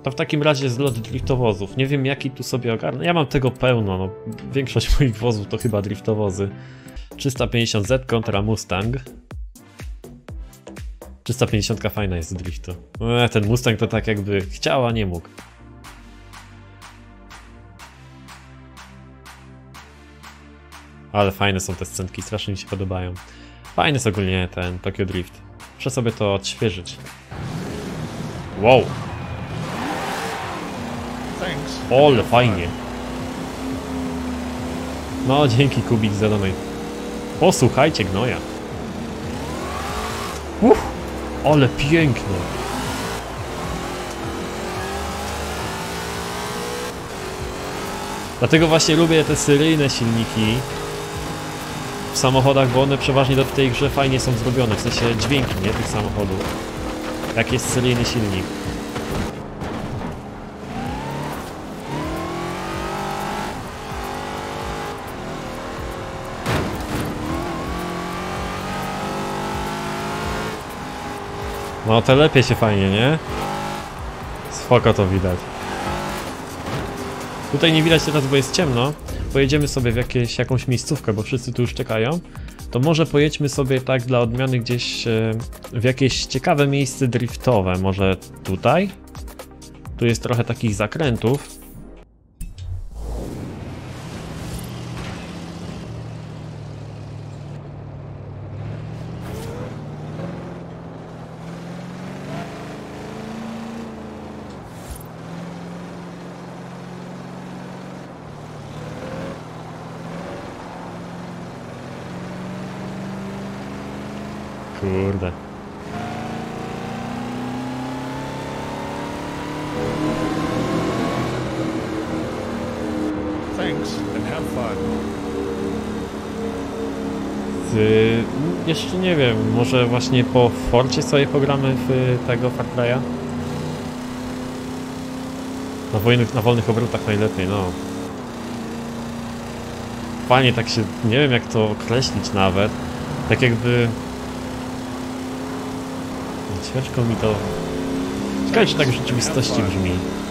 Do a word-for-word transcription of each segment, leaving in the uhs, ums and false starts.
To w takim razie zlot driftowozów. Nie wiem jaki tu sobie ogarnę. Ja mam tego pełno, no. Większość moich wozów to chyba driftowozy. trzysta pięćdziesiąt Z kontra Mustang. trzysta pięćdziesiąt fajna jest z driftu. Eee, ten Mustang to tak jakby chciał, a nie mógł. Ale fajne są te scenki, strasznie mi się podobają. Fajny jest ogólnie ten Tokyo Drift. Muszę sobie to odświeżyć. Wow! Ole, fajnie. No, dzięki Kubik za donate. Posłuchajcie gnoja. Uff, ale piękne. Dlatego właśnie lubię te seryjne silniki w samochodach, bo one przeważnie do tej grze fajnie są zrobione, w sensie dźwięki, nie, tych samochodów. Jak jest seryjny silnik. No telepie się fajnie, nie? Spoko to widać. Tutaj nie widać teraz, bo jest ciemno. Pojedziemy sobie w jakieś, jakąś miejscówkę, bo wszyscy tu już czekają. To może pojedźmy sobie tak dla odmiany gdzieś e, w jakieś ciekawe miejsce driftowe. Może tutaj? Tu jest trochę takich zakrętów. Kurde. Thanks and have fun. Ty, jeszcze nie wiem, może właśnie po Forcie sobie pogramy w tego Far Cry'a? Na, wolnych, na wolnych obrotach najlepiej, no. Fajnie tak się, nie wiem jak to określić nawet. Tak jakby... Ciężko mi to... Ciekawe, czy tak w rzeczywistości brzmi.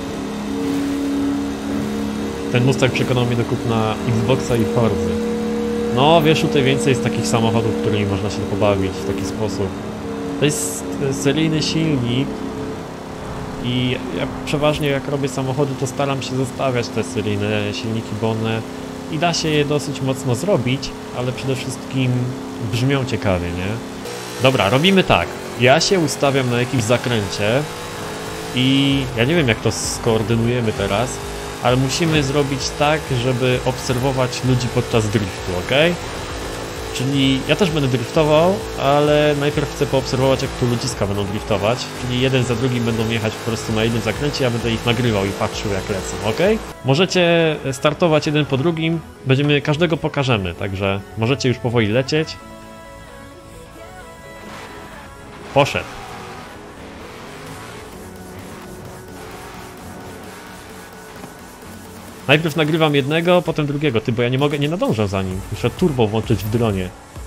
Ten Mustang przekonał mnie do kupna Xboxa i Forzy. No wiesz, tutaj więcej jest takich samochodów, którymi można się pobawić w taki sposób. To jest seryjny silnik i ja przeważnie jak robię samochody, to staram się zostawiać te seryjne silniki, bo one... I da się je dosyć mocno zrobić, ale przede wszystkim brzmią ciekawie, nie? Dobra, robimy tak. Ja się ustawiam na jakimś zakręcie i ja nie wiem jak to skoordynujemy teraz, ale musimy zrobić tak, żeby obserwować ludzi podczas driftu, ok? Czyli ja też będę driftował, ale najpierw chcę poobserwować jak tu ludziska będą driftować, czyli jeden za drugim będą jechać po prostu na jednym zakręcie, ja będę ich nagrywał i patrzył jak lecą, ok? Możecie startować jeden po drugim, będziemy, każdego pokażemy, także możecie już powoli lecieć. Poszedł. Najpierw nagrywam jednego, potem drugiego. Ty, bo ja nie mogę, nie nadążam za nim. Muszę turbo włączyć w dronie.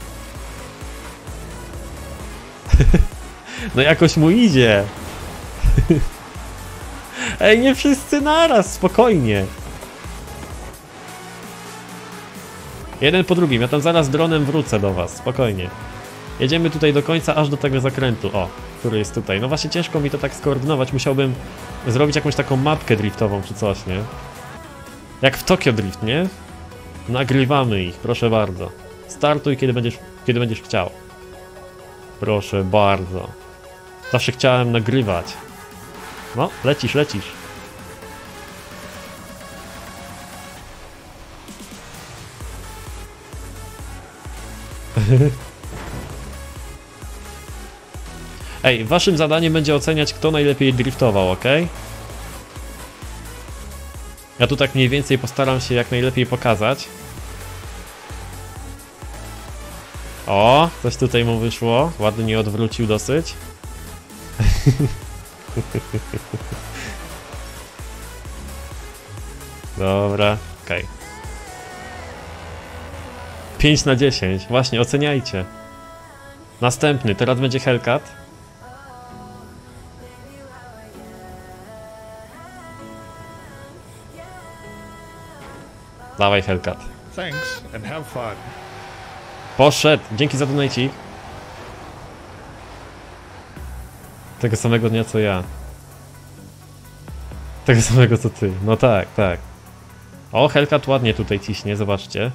No jakoś mu idzie. Ej, nie wszyscy naraz, spokojnie. Jeden po drugim, ja tam zaraz dronem wrócę do was, spokojnie. Jedziemy tutaj do końca, aż do tego zakrętu, o, który jest tutaj. No właśnie ciężko mi to tak skoordynować, musiałbym zrobić jakąś taką mapkę driftową czy coś, nie? Jak w Tokyo Drift, nie? Nagrywamy ich, proszę bardzo. Startuj, kiedy będziesz, kiedy będziesz chciał. Proszę bardzo. Zawsze chciałem nagrywać. No, lecisz, lecisz. Ej, waszym zadaniem będzie oceniać, kto najlepiej driftował, ok? Ja tu tak mniej więcej postaram się jak najlepiej pokazać. O, coś tutaj mu wyszło. Ładnie odwrócił dosyć. Dobra, okej. Okay. pięć na dziesięć. Właśnie, oceniajcie. Następny, teraz będzie Hellcat. Dawaj, Hellcat. Thanks and have fun. Poszedł! Dzięki za donajcik. Tego samego dnia co ja. Tego samego co ty. No tak, tak. O, Hellcat ładnie tutaj ciśnie, zobaczcie.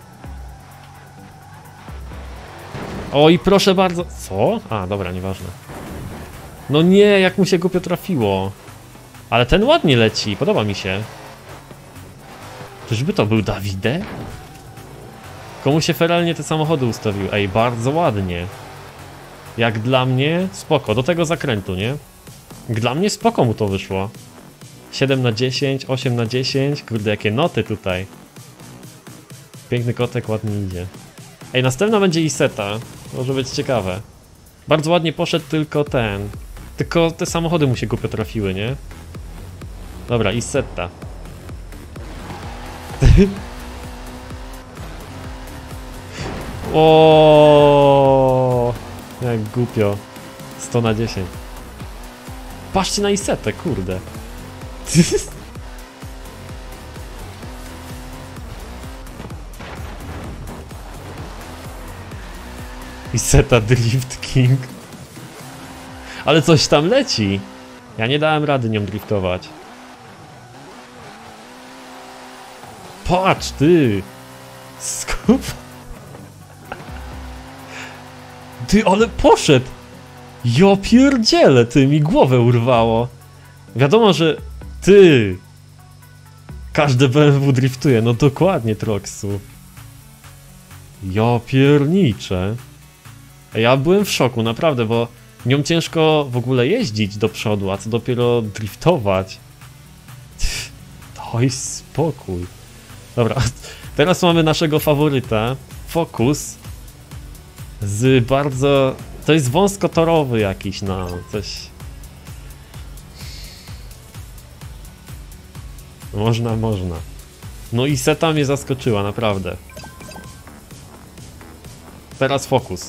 O, i proszę bardzo... Co? A, dobra, nieważne. No nie, jak mu się głupio trafiło. Ale ten ładnie leci, podoba mi się. Czyżby to był Davide? Komu się feralnie te samochody ustawił? Ej, bardzo ładnie. Jak dla mnie, spoko, do tego zakrętu, nie? Dla mnie spoko mu to wyszło. siedem na dziesięć, osiem na dziesięć, kurde, jakie noty tutaj. Piękny kotek, ładnie idzie. Ej, następna będzie Isetta, może być ciekawe. Bardzo ładnie poszedł tylko ten. Tylko te samochody mu się głupio trafiły, nie? Dobra, Isetta. O, jak głupio. sto na dziesięć. Patrzcie na Isetę, kurde. Iseta Drift King. Ale coś tam leci. Ja nie dałem rady nią driftować. Patrz ty. Skup. Ty, ale poszedł. Jo pierdziele, ty, mi głowę urwało. Wiadomo, że ty. Każde B M W driftuje, no dokładnie, Troxu. Jo piernicze. Ja byłem w szoku, naprawdę, bo nią ciężko w ogóle jeździć do przodu, a co dopiero driftować. Daj spokój. Dobra, teraz mamy naszego faworyta, Focus. Z bardzo... To jest wąskotorowy jakiś, no, coś... Można, można. No i Seta mnie zaskoczyła, naprawdę. Teraz Focus.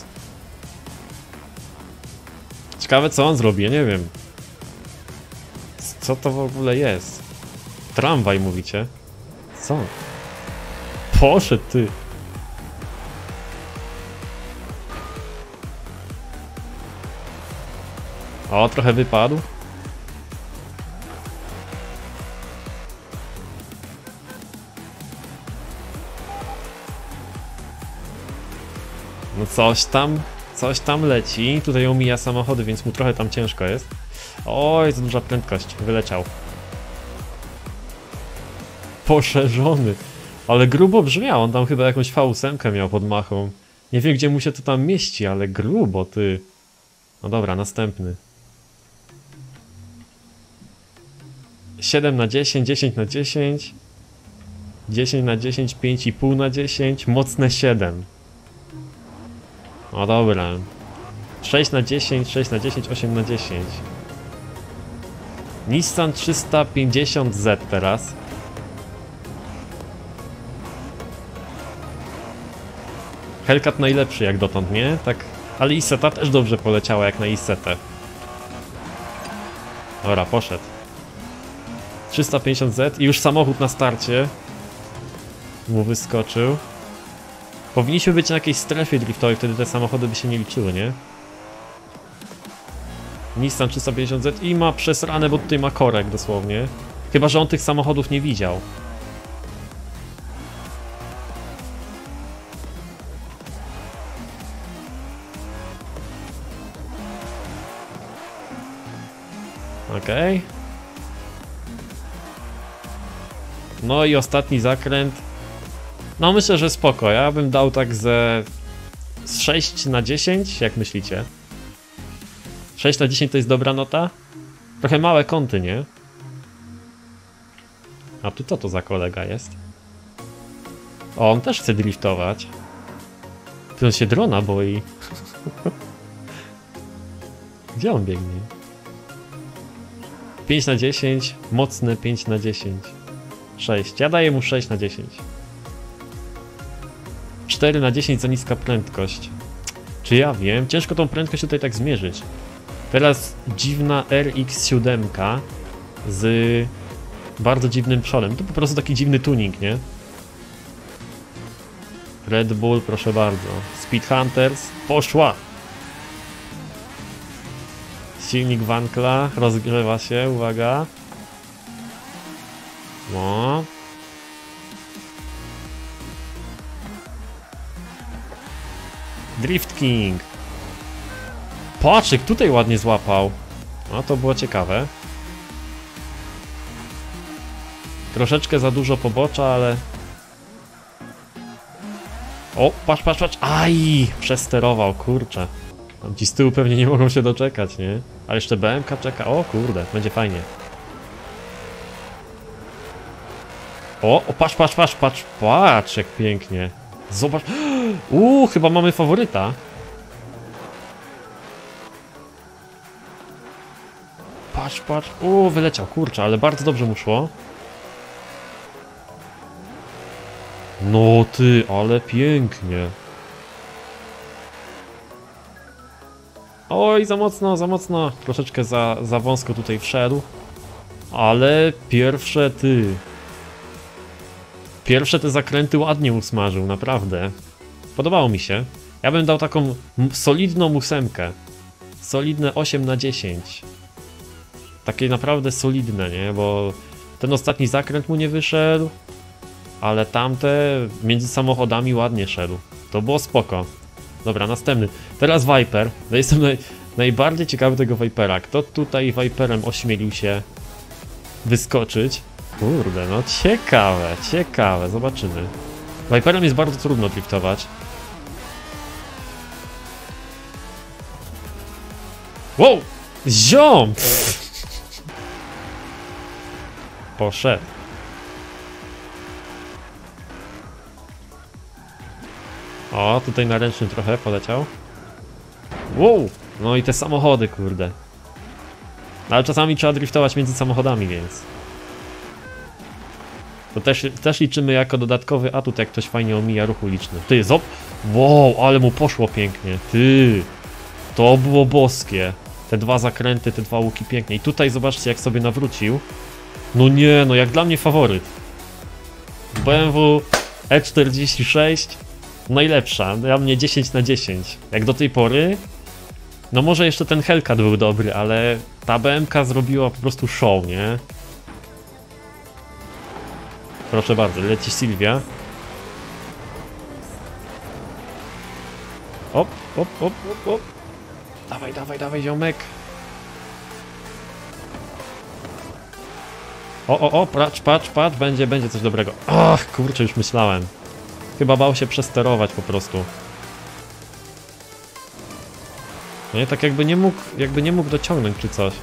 Ciekawe co on zrobi, ja nie wiem. Co to w ogóle jest? Tramwaj mówicie? Co? Poszedł ty. O, trochę wypadł. No coś tam, coś tam leci. Tutaj omija samochody, więc mu trochę tam ciężko jest. Oj, za duża prędkość. Wyleciał. Poszerzony. Ale grubo brzmiał. On tam chyba jakąś V osiem miał pod machą. Nie wiem, gdzie mu się to tam mieści, ale grubo, ty. No dobra, następny. siedem na dziesięć, dziesięć na dziesięć. dziesięć na dziesięć, pięć i pół na dziesięć. Mocne siedem. No dobra. sześć na dziesięć, sześć na dziesięć, osiem na dziesięć. Nissan trzysta pięćdziesiąt Z teraz. Hellcat najlepszy jak dotąd, nie? Tak, ale Isetta też dobrze poleciała jak na Isetę. Dobra, poszedł. trzysta pięćdziesiąt Z i już samochód na starcie mu wyskoczył. Powinniśmy być na jakiejś strefie driftowej, wtedy te samochody by się nie liczyły, nie? Nissan trzysta pięćdziesiąt Z i ma przesrane, bo tutaj ma korek dosłownie. Chyba że on tych samochodów nie widział. Okej. Okay. No i ostatni zakręt. No myślę, że spoko. Ja bym dał tak ze sześć na dziesięć, jak myślicie? sześć na dziesięć to jest dobra nota? Trochę małe kąty, nie? A tu co to za kolega jest? O, on też chce driftować. Ty on się drona boi. Gdzie on biegnie? pięć na dziesięć, mocne pięć na dziesięć. sześć. Ja daję mu sześć na dziesięć. cztery na dziesięć za niska prędkość. Czy ja wiem? Ciężko tą prędkość tutaj tak zmierzyć. Teraz dziwna R X siedem z bardzo dziwnym przodem. To po prostu taki dziwny tuning, nie? Red Bull, proszę bardzo. Speed Hunters, poszła! Silnik Wankla rozgrzewa się, uwaga. No. Drift King. Patrzyk tutaj ładnie złapał. No to było ciekawe. Troszeczkę za dużo pobocza, ale... O, patrz, patrz, patrz. Aj, przesterował, kurczę. Tam ci z tyłu pewnie nie mogą się doczekać, nie? A jeszcze B M K czeka. O kurde, będzie fajnie. O, o, patrz, patrz, patrz, patrz, patrz, jak pięknie. Zobacz. Uuu, chyba mamy faworyta. Patrz, patrz. Uuu, wyleciał, kurczę, ale bardzo dobrze mu szło. No ty, ale pięknie. Oj, za mocno, za mocno. Troszeczkę za, za wąsko tutaj wszedł. Ale pierwsze ty. Pierwsze te zakręty ładnie usmażył, naprawdę. Podobało mi się. Ja bym dał taką solidną ósemkę. Solidne osiem na dziesięć. Takie naprawdę solidne, nie? Bo ten ostatni zakręt mu nie wyszedł. Ale tamte między samochodami ładnie szedł. To było spoko. Dobra, następny. Teraz Viper. No jestem naj, najbardziej ciekawy tego Vipera. Kto tutaj Viperem ośmielił się wyskoczyć? Kurde, no ciekawe, ciekawe. Zobaczymy. Viperem jest bardzo trudno driftować. Wow! Ziom! Poszedł. O, tutaj na ręcznym trochę poleciał. Wow! No i te samochody, kurde. Ale czasami trzeba driftować między samochodami, więc... To też, też liczymy jako dodatkowy atut, jak ktoś fajnie omija ruch uliczny. Ty, zop! Wow, ale mu poszło pięknie. Ty! To było boskie. Te dwa zakręty, te dwa łuki pięknie. I tutaj zobaczcie, jak sobie nawrócił. No nie, no jak dla mnie faworyt. B M W E czterdzieści sześć najlepsza, dla mnie dziesięć na dziesięć. Jak do tej pory. No może jeszcze ten Hellcat był dobry, ale ta B M K zrobiła po prostu show, nie? Proszę bardzo, leci Sylwia. Op, op, op, op, op. Dawaj, dawaj, dawaj, ziomek. O, o, o, patrz, patrz, patrz, będzie, będzie coś dobrego. Ach, kurczę, już myślałem. Chyba bał się przesterować po prostu. No nie, tak jakby nie mógł, jakby nie mógł dociągnąć czy coś.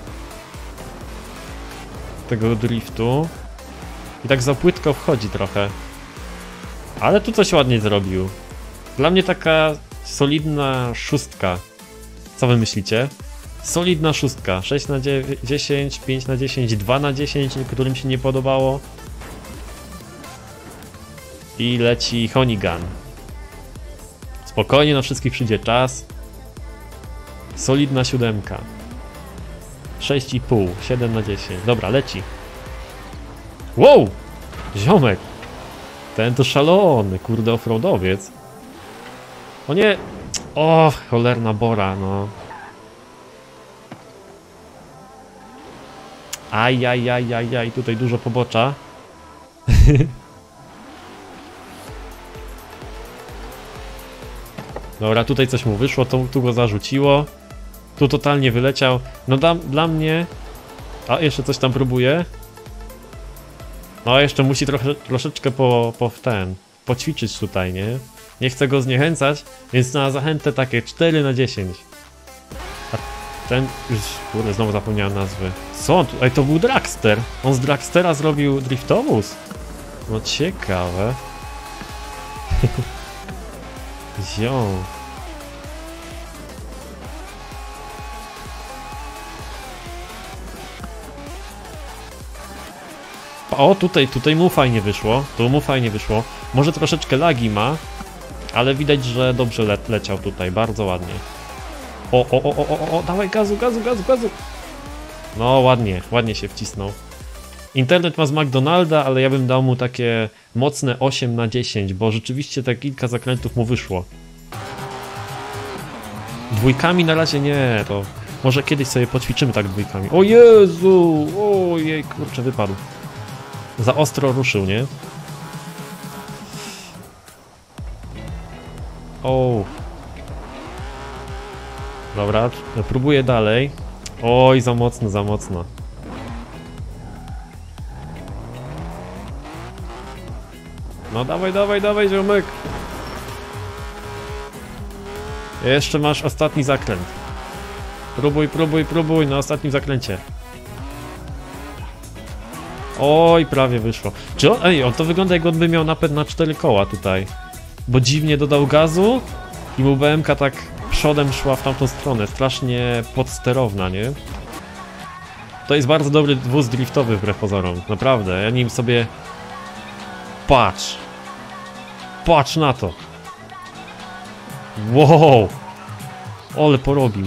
Tego driftu. I tak za płytko wchodzi trochę. Ale tu coś ładnie zrobił. Dla mnie taka solidna szóstka. Co wy myślicie? Solidna szóstka. sześć na dziesięć, pięć na dziesięć, dwa na dziesięć, niektórym się nie podobało. I leci Honigan. Spokojnie, na wszystkich przyjdzie czas. Solidna siódemka. sześć i pół, siedem na dziesięć. Dobra, leci. Wow! Ziomek! Ten to szalony, kurde, offroadowiec. O nie! O, cholerna bora, no. Aj, aj, aj, aj, aj, tutaj dużo pobocza. Dobra, tutaj coś mu wyszło, to, tu go zarzuciło. Tu totalnie wyleciał. No da, dla mnie... A, jeszcze coś tam próbuje. No, jeszcze musi trochę, troszeczkę po, po ten... poćwiczyć tutaj, nie? Nie chcę go zniechęcać, więc na zachętę takie cztery na dziesięć. A ten... Już, kurde, znowu zapomniałem nazwy. Co on tu? Ej, to był Dragster. On z Dragstera zrobił driftowóz. No ciekawe. Ziom. O, tutaj, tutaj mu fajnie wyszło. Tu mu fajnie wyszło. Może troszeczkę lagi ma, ale widać, że dobrze le leciał tutaj. Bardzo ładnie. O, o, o, o, o, o, dawaj gazu, gazu, gazu, gazu. No, ładnie, ładnie się wcisnął. Internet ma z McDonalda, ale ja bym dał mu takie mocne osiem na dziesięć, bo rzeczywiście te kilka zakrętów mu wyszło. Dwójkami na razie nie, to może kiedyś sobie poćwiczymy tak dwójkami. O Jezu! Ojej, kurczę, wypadł. Za ostro ruszył, nie? O. Dobra, próbuję dalej. Oj, za mocno, za mocno. No dawaj, dawaj, dawaj, ziomek. Jeszcze masz ostatni zakręt. Próbuj, próbuj, próbuj na ostatnim zakręcie. Oj, prawie wyszło. Czy on, ej, on to wygląda, jak on by miał napęd na cztery koła tutaj. Bo dziwnie dodał gazu i mu B M ka tak przodem szła w tamtą stronę. Strasznie podsterowna, nie? To jest bardzo dobry wóz driftowy wbrew pozorom. Naprawdę, ja nim sobie... Patrz! Patrz na to! Wow! Ale porobił.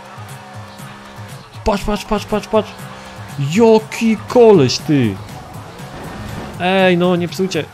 Patrz, patrz, patrz, patrz, patrz! Jaki koleś, ty! Ej, no nie psujcie!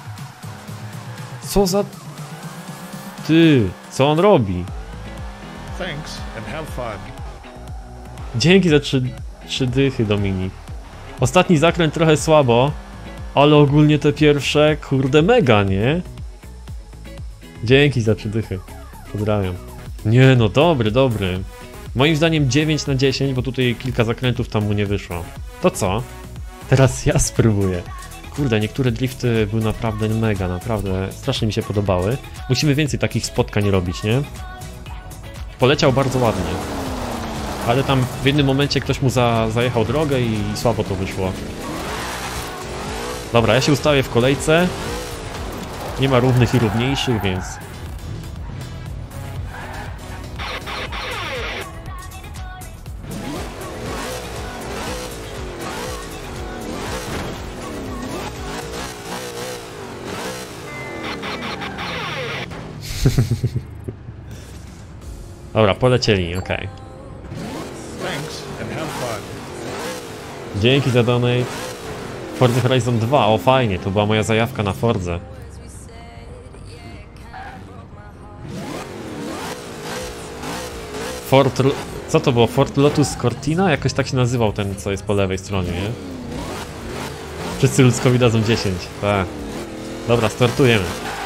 Co za... Ty, co on robi? Thanks, and have fun. Dzięki za trzy, trzy dychy, Dominik. Ostatni zakręt trochę słabo, ale ogólnie te pierwsze, kurde, mega, nie? Dzięki za trzy dychy. Pozdrawiam. Nie no, dobry, dobry. Moim zdaniem dziewięć na dziesięć, bo tutaj kilka zakrętów tam mu nie wyszło. To co? Teraz ja spróbuję. Kurde, niektóre drifty były naprawdę mega, naprawdę strasznie mi się podobały. Musimy więcej takich spotkań robić, nie? Poleciał bardzo ładnie. Ale tam w jednym momencie ktoś mu za, zajechał drogę i słabo to wyszło. Dobra, ja się ustawię w kolejce. Nie ma równych i równiejszych, więc... Dobra, polecieli, okej. Okay. Thanks, and have fun. Dzięki za donate. Forza Horizon dwa, o fajnie, to była moja zajawka na Fordze. Ford... Co to było? Ford Lotus Cortina? Jakoś tak się nazywał ten, co jest po lewej stronie, nie? Wszyscy ludzkowi dadzą dziesięć, tak. Dobra, startujemy.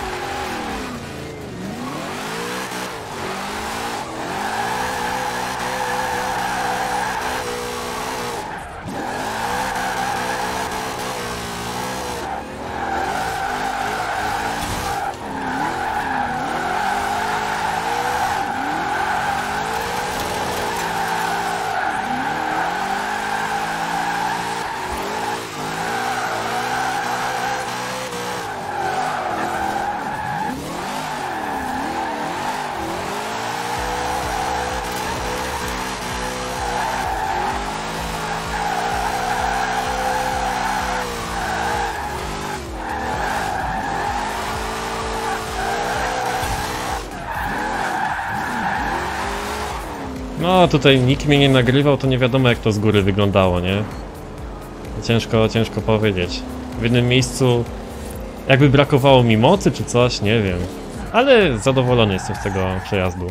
No tutaj nikt mnie nie nagrywał, to nie wiadomo jak to z góry wyglądało, nie? Ciężko, ciężko powiedzieć. W jednym miejscu jakby brakowało mi mocy czy coś, nie wiem. Ale zadowolony jestem z tego przejazdu.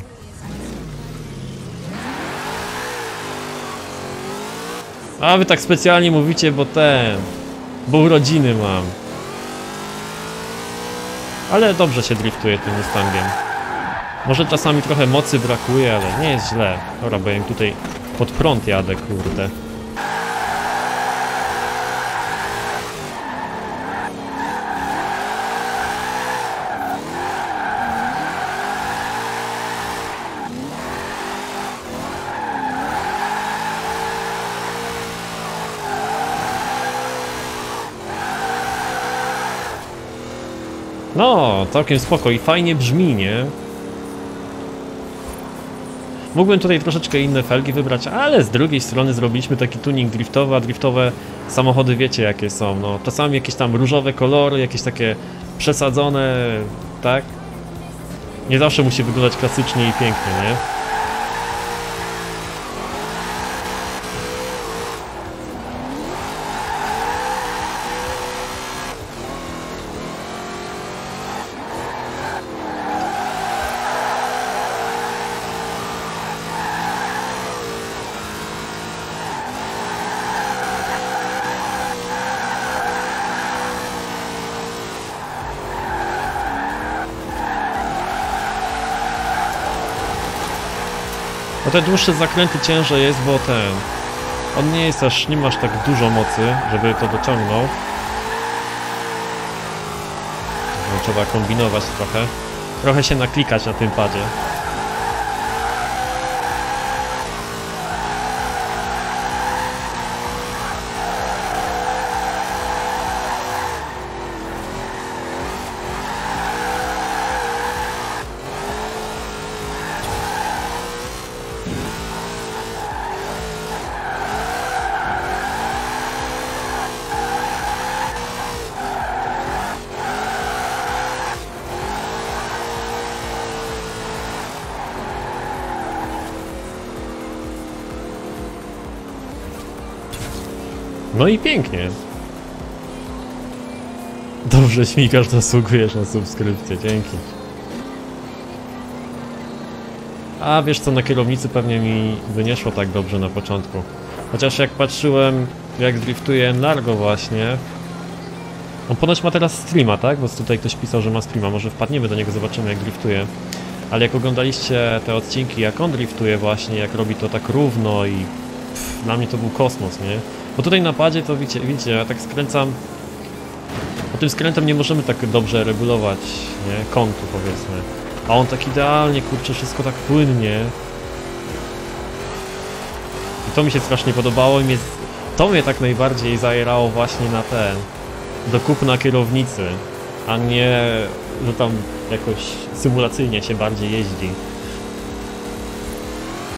A wy tak specjalnie mówicie, bo ten... Bo urodziny mam. Ale dobrze się driftuje tym Mustangiem. Może czasami trochę mocy brakuje, ale nie jest źle. Dobra, bo ja im tutaj pod prąd jadę, kurde. No, całkiem spoko i fajnie brzmi, nie? Mógłbym tutaj troszeczkę inne felgi wybrać, ale z drugiej strony zrobiliśmy taki tuning driftowy, a driftowe samochody wiecie jakie są, no czasami jakieś tam różowe kolory, jakieś takie przesadzone, tak? Nie zawsze musi wyglądać klasycznie i pięknie, nie? te dłuższe zakręty ciężej jest, bo ten... On nie jest aż, nie masz tak dużo mocy, żeby to dociągnął. No, trzeba kombinować trochę. Trochę się naklikać na tym padzie. No i pięknie. Dobrze, śmigasz, zasługujesz na subskrypcję, dzięki. A wiesz co, na kierownicy pewnie mi by nie szło tak dobrze na początku. Chociaż jak patrzyłem, jak driftuje Largo właśnie... On ponoć ma teraz streama, tak? Bo tutaj ktoś pisał, że ma streama, może wpadniemy do niego, zobaczymy jak driftuje. Ale jak oglądaliście te odcinki, jak on driftuje właśnie, jak robi to tak równo i... Pff, dla mnie to był kosmos, nie? Bo tutaj na padzie to widzicie, widzicie, ja tak skręcam... Bo tym skrętem nie możemy tak dobrze regulować, nie? Kątu powiedzmy. A on tak idealnie, kurczę, wszystko tak płynnie. I to mi się strasznie podobało i mnie... To mnie tak najbardziej zajerało właśnie na ten... Do kupna kierownicy, a nie, że tam jakoś symulacyjnie się bardziej jeździ.